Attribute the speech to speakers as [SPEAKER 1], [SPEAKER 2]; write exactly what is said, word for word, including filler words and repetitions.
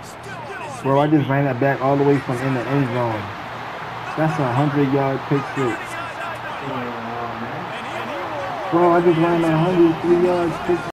[SPEAKER 1] Bro, I just ran that back all the way from in the end zone. That's a hundred yard pick six. Bro, I just ran a hundred three yards pick